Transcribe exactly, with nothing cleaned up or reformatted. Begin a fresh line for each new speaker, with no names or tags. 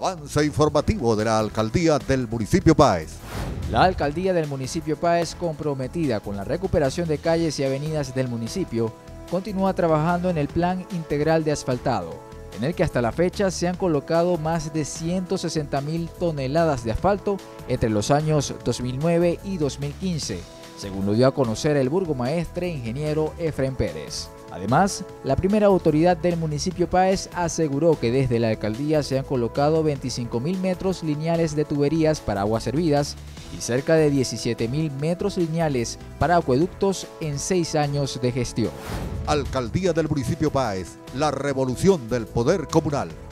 Avance informativo de la Alcaldía del Municipio Páez.
La Alcaldía del Municipio Páez, comprometida con la recuperación de calles y avenidas del municipio, continúa trabajando en el Plan Integral de Asfaltado, en el que hasta la fecha se han colocado más de ciento sesenta mil toneladas de asfalto entre los años dos mil nueve y dos mil quince, según lo dio a conocer el burgomaestre ingeniero Efraín Pérez. Además, la primera autoridad del municipio Páez aseguró que desde la alcaldía se han colocado veinticinco mil metros lineales de tuberías para aguas servidas y cerca de diecisiete mil metros lineales para acueductos en seis años de gestión.
Alcaldía del Municipio Páez, la revolución del poder comunal.